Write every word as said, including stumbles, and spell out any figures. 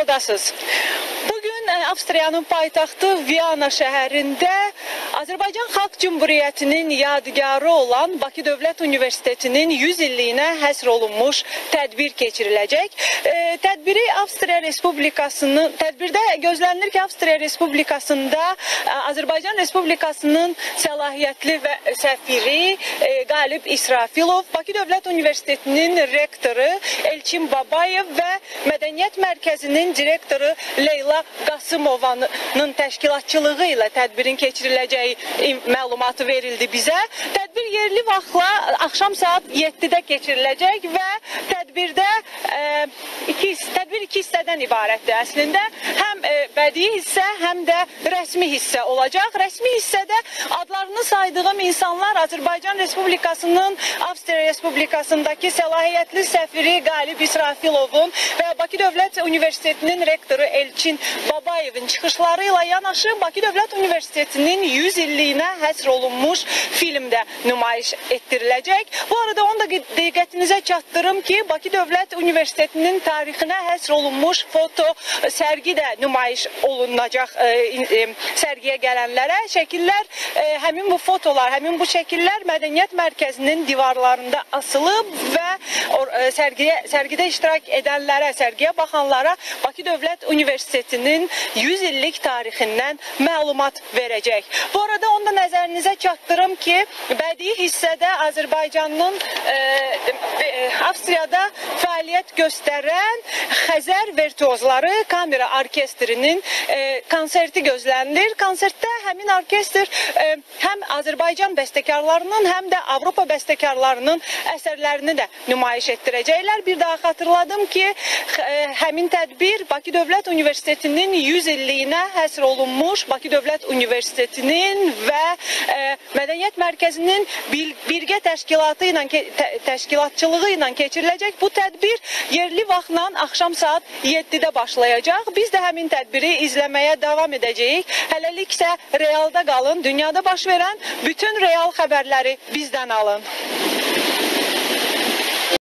kanaldasınız. Bugün Avstriyanın paytaxtı Viyana şəhərində Azərbaycan Xalq Cümhuriyyətinin yadigarı olan Bakı Dövlət Universitetinin yüz illiyinə həsr olunmuş tədbir keçiriləcək. E, tədbiri Avstriya Respublikasının, tədbirdə gözlənilir ki, Avstriya Respublikasında Azərbaycan Respublikasının səlahiyyətli və səfiri e, Qalib İsrafilov, Bakı Dövlət Universitetinin rektoru Elçin Babayev və Mədəniyyət Mərkəzinin direktoru Leyla Qasımovanın təşkilatçılığı ilə tədbirin keçiriləcəyi məlumatı verildi bizə. Tədbir yerli vaxtla axşam saat yeddidə keçiriləcək və tədbirdə e, iki, tədbir iki hissədən ibarətdir əslində. Həm e, bədii hissə, həm də rəsmi hissə olacaq. Rəsmi hissədə adlarını saydığım insanlar Azərbaycan Respublikasının Avstriya Respublikasındakı səlahiyyətli səfiri Qalib İsrafilovun və Bakı Dövlət Universitetinin rektoru Elçin Babayevin çıxışları ilə yanaşı Bakı Dövlət Universitetinin yüz illiyinə həsr olunmuş filmdə nümayiş etdiriləcək. Bu arada onu da diqqətinizə çatdırım ki, Bakı Dövlət Universitetinin tarixinə həsr olunmuş foto sərgi də nümayiş olunacaq e, e, sərgiyə gələnlərə. Şəkillər, e, həmin bu fotolar, həmin bu şəkillər Mədəniyyət Mərkəzinin divarlarında asılıb və or, e, sərgiyə, sərgidə iştirak edənlərə, sərgiyə baxanlara Bakı Dövlət Universitetinin yüz illik tarixindən məlumat verəcək. Bu arada onu da nəzərinizə çatdırım ki, bədii hissədə Azərbaycanın e, e, Avstriyada fəaliyyət göstərən Xəzər Virtuozları kamera orkestrinin e, konserti gözlənilir. Konsertdə həmin orkestr e, həm Azərbaycan bəstəkarlarının, həm də Avropa bəstəkarlarının əsərlərini də nümayiş etdirəcəklər. Bir daha xatırladım ki, e, həmin tədbir Bakı Dövlət Universitetinin yüz illiyinə həsr olunmuş Bakı Dövlət Universitetinin və e, Mədəniyyət Mərkəzinin bil, birgə təşkilatı ilə, tə, təşkilatçılığı ilə keçiriləcək. Bu tədbir yerli vaxtla axşam saat yeddidə başlayacaq. Biz də həmin tədbiri izləməyə davam edəcəyik. Hələlik isə realda qalın. Dünyada baş verən bütün real xəbərləri bizdən alın.